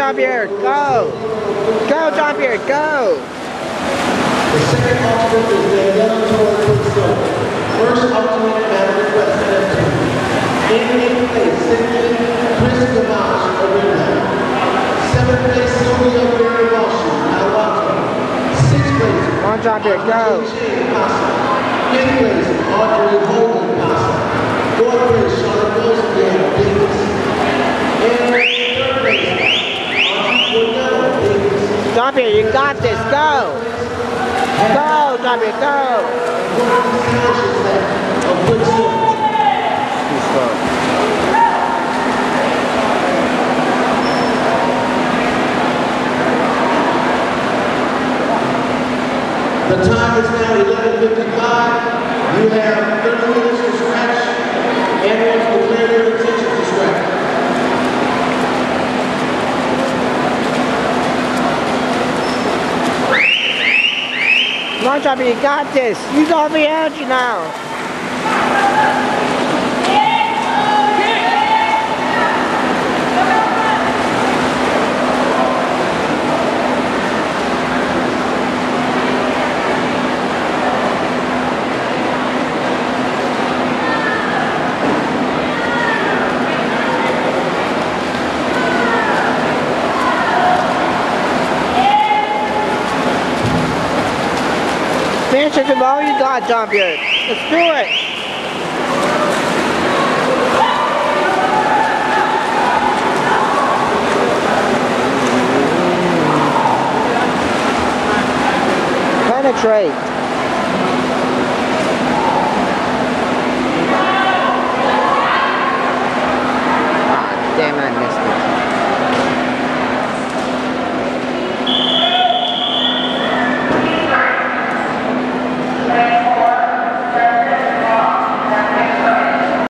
Jean-Pierre, go! Go, Jean-Pierre, go! The second alternate is Daniela Torres. First alternate, Madeline West, in eighth place, Sydney Chris Gamache, arena. Seventh place, Sylvia Mary Walsh, Alawata. Sixth place, Come on, Jean-Pierre, go! Fifth place, Audrey Holden, Casa. Fourth place, Sean Wilson, Davis. And third place, Audrey Wardell, Davis. Jean-Pierre, you got this, go! Go, Jean-Pierre, go! Too slow. The time is now 11:55. You have 30 minutes to stretch. Everyone declare their intention to stretch. Come on, Jean-Pierre, you got this! Use all the energy now! Finish it with all you got, Jean-Pierre. Let's do it. Penetrate. Ah, damn, I missed it.